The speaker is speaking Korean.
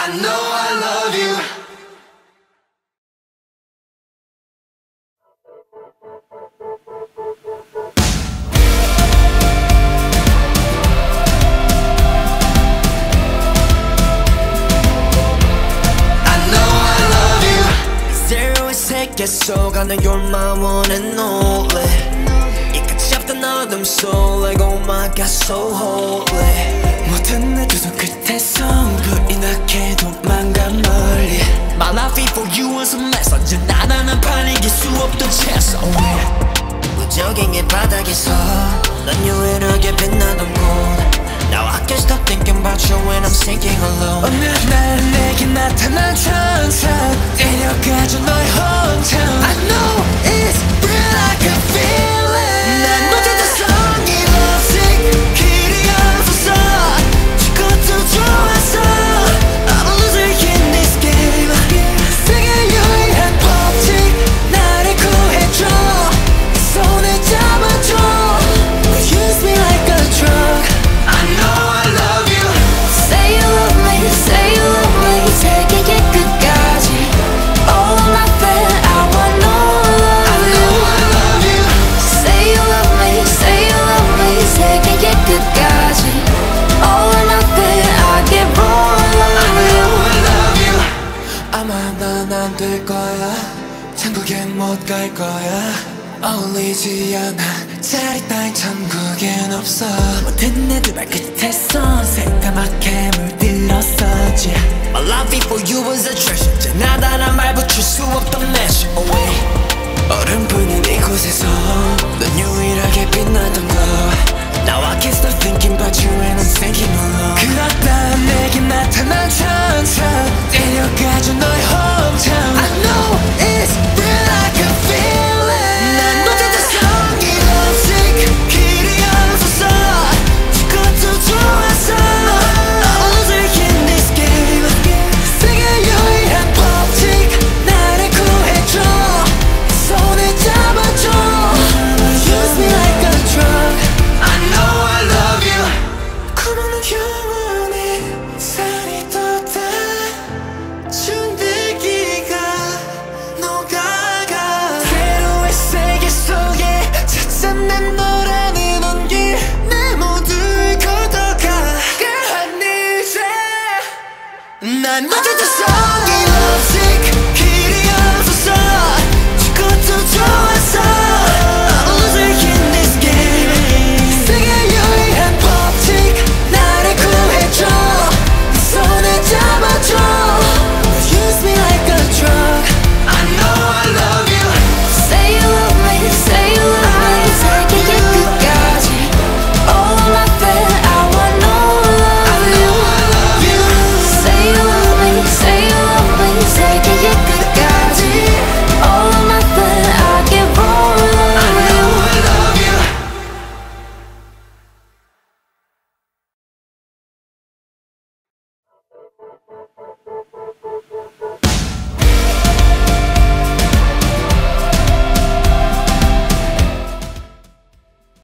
I know I love you. 속아는 you're my one and only 이 끝이 없던 어둠 속 like oh my god so holy 모든 내 두 손 끝에서 불이 나게 도망가 멀리 My life for you was a mess 언제나 나는 팔리길 수 없던 채소 무적행의 바닥에서 난 유일하게 빛나던 곳 Now I can't stop thinking about you when I'm sinking alone 어느 날 내게 나타난 천사 데려가줘 너의 hometown I know it's real I can feel it 난 못했던 성이 lovesick 길이 없어서 죽어도 좋았어 I'm a loser in this game 세계 유일한 법칙 나를 구해줘 손을 잡아줘 You use me like a drug I know I love you. Say you love me, say you love me 세계의 끝까지 All nothing, I want no love I know I love you. Say you love me, say you love me 세계의 끝까지 All nothing, I give all I of know you I love you. 아마 난 안 될 거야 천국엔 못 갈 거야 어울리지 않아 자리 따윈 천국엔 없어 모든 애들 발끝에서 새까맣게 물들었었지 My love for you was a treasure 나다란 말 붙일 수 없던 measure away 얼음뿐인 이곳에서 넌 유일하게 빛나던 glow Now I can't stop thinking about you and I'm thinking alone 그렇다 내게 나타난 천사 데려가줘 너의 hometown I know it's real I can feel it 난 못했던 성이 lovesick 길이 없어서 죽어도 좋았어 I'm a loser in this game 세계 유일한 법칙 나를 구해줘 손을 잡아줘 Use me like a drug I know I love you. 꿈없는 영혼이 살이 돋아 준비기가 녹아가 새로운 세계 속에 찾은 내 노래는 온길 내 모두를 걷어가 그 한 이제 난 못했던 성이 lovesick